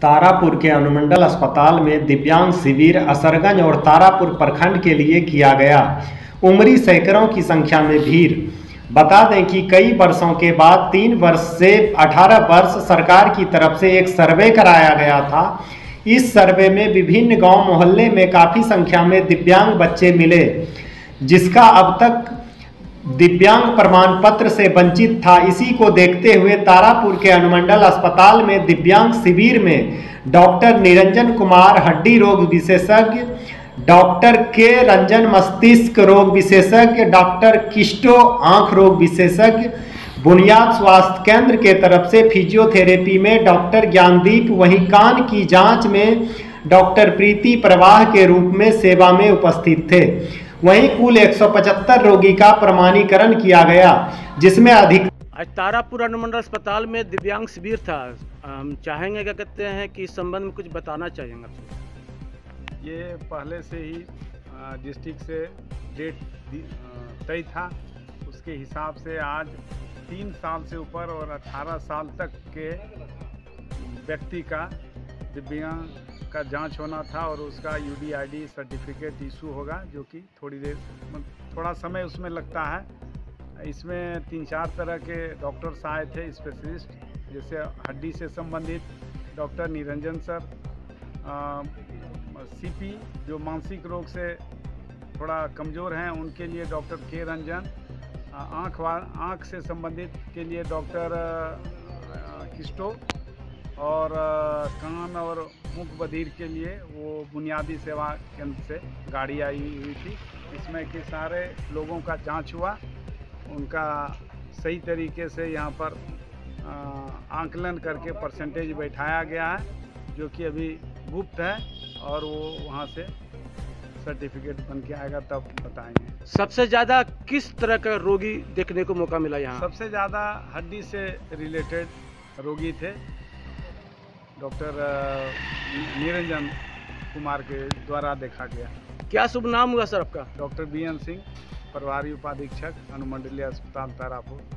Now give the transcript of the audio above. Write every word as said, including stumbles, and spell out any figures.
तारापुर के अनुमंडल अस्पताल में दिव्यांग शिविर असरगंज और तारापुर प्रखंड के लिए किया गया। उमरी सैकड़ों की संख्या में भीड़। बता दें कि कई वर्षों के बाद तीन वर्ष से अठारह वर्ष सरकार की तरफ से एक सर्वे कराया गया था। इस सर्वे में विभिन्न गांव मोहल्ले में काफ़ी संख्या में दिव्यांग बच्चे मिले, जिसका अब तक दिव्यांग प्रमाण पत्र से वंचित था। इसी को देखते हुए तारापुर के अनुमंडल अस्पताल में दिव्यांग शिविर में डॉक्टर निरंजन कुमार हड्डी रोग विशेषज्ञ, डॉक्टर के रंजन मस्तिष्क रोग विशेषज्ञ, डॉक्टर किस्टो आंख रोग विशेषज्ञ, बुनियाद स्वास्थ्य केंद्र के तरफ से फिजियोथेरेपी में डॉक्टर ज्ञानदीप, वहीं कान की जांच में डॉक्टर प्रीति प्रवाह के रूप में सेवा में उपस्थित थे। वहीं कुल एक सौ पचहत्तर रोगी का प्रमाणीकरण किया गया, जिसमें अधिक। आज तारापुर अनुमंडल अस्पताल में दिव्यांग शिविर था। हम चाहेंगे क्या कहते हैं कि इस संबंध में कुछ बताना चाहेंगे। ये पहले से ही डिस्ट्रिक्ट से डेट तय था, उसके हिसाब से आज तीन साल से ऊपर और अठारह साल तक के व्यक्ति का दिव्यांग का जांच होना था और उसका U D I D certificate issue होगा, जो कि थोड़ी देर थोड़ा समय उसमें लगता है। इसमें तीन चार तरह के डॉक्टर्स आए थे स्पेशलिस्ट, जैसे हड्डी से संबंधित डॉक्टर निरंजन सर, सीपी जो मानसिक रोग से थोड़ा कमज़ोर हैं उनके लिए डॉक्टर के रंजन, आँख वा आँख से संबंधित के लिए डॉक्टर किस्टो, और कान और मुख बधिर के लिए वो बुनियादी सेवा केंद्र से गाड़ी आई हुई थी। इसमें कि सारे लोगों का जांच हुआ, उनका सही तरीके से यहाँ पर आंकलन करके परसेंटेज बैठाया गया है, जो कि अभी गुप्त है और वो वहाँ से सर्टिफिकेट बन के आएगा तब बताएंगे। सबसे ज़्यादा किस तरह का रोगी देखने को मौका मिला यहाँ? सबसे ज़्यादा हड्डी से रिलेटेड रोगी थे। डॉक्टर निरंजन कुमार के द्वारा देखा गया। क्या शुभ नाम हुआ सर आपका? डॉक्टर बी एन सिंह, प्रभारी उपाधीक्षक, अनुमंडलीय अस्पताल तारापुर।